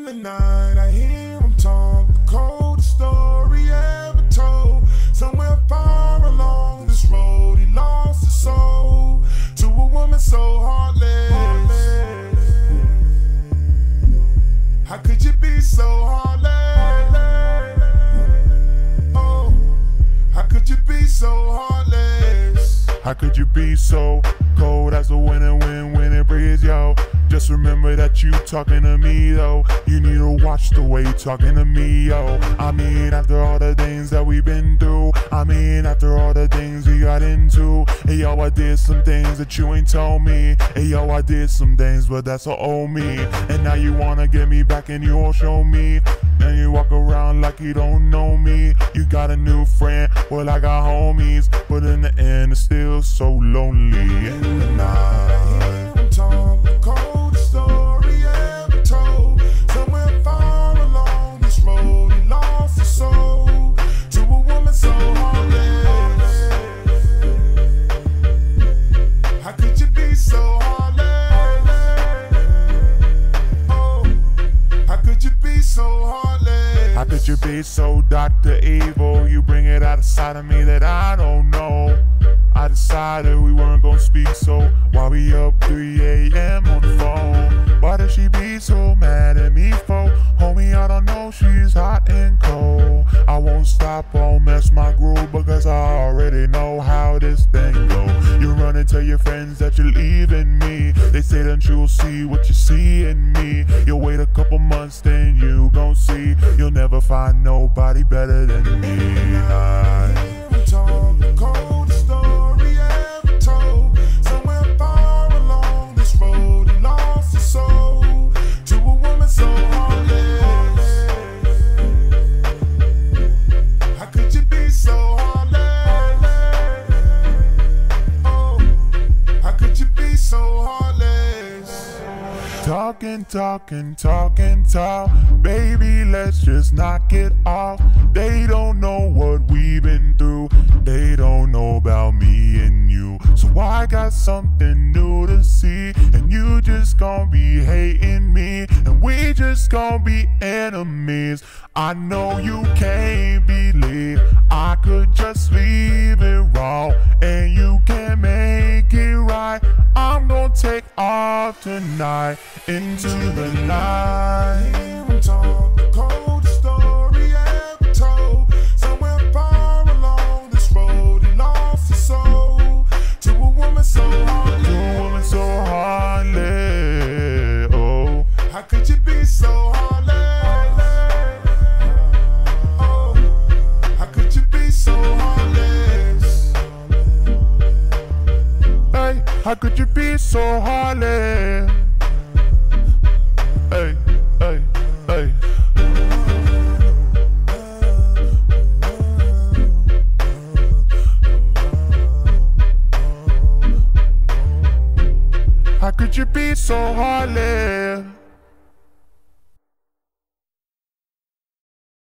the night I hear him talk, the coldest story ever told. Somewhere far along this road, he lost his soul to a woman so heartless. How could you be so heartless? Oh, how could you be so heartless? How could you be so cold as a winter wind when it breathes, yo? Just remember that you talking to me, though. You need to watch the way you talking to me, yo. I mean, after all the things that we've been through, I mean, after all the things we got into. Hey, yo, I did some things that you ain't told me. Hey, yo, I did some things, but that's all old me. And now you wanna get me back and you won't show me. And you walk around like you don't know me. You got a new friend, well, I got homies. But in the end, it's still so lonely. In the night, I hear him talk, the coldest story ever told. Somewhere far along this road, he lost his soul to a woman so heartless. How could you be so heartless? Oh, how could you be so heartless? How could you be so Dr. Evil? You bring it out of side of me that I don't know. I decided we weren't gonna speak, so why we up 3 a.m. on the phone? Why does she be so mad at me for? Homie, I don't know, she's hot and cold. I won't stop, I'll mess my groove because I already know how this thing go. You run and tell your friends that you're leaving me. They say that you'll see what you see in me. You'll wait a couple months, then you gon' see. You'll never find nobody better than me. Talk. Baby, let's just knock it off. They don't know what we've been through. They don't know about me and you. So I got something new to see. And you just gon' be hating me. And we just gon' be enemies. I know you can't believe I could just leave it wrong. And you can't make it right. I'm gonna take off tonight into the night. Hear him talk, the coldest story ever told. Somewhere far along this road, he lost his soul to a woman so heartless. To a woman so heartless. Oh, how could you be so heartless? Oh, how could you be so heartless? Hey, how could you be so heartless? Hey, hey, hey. How could you be so heartless?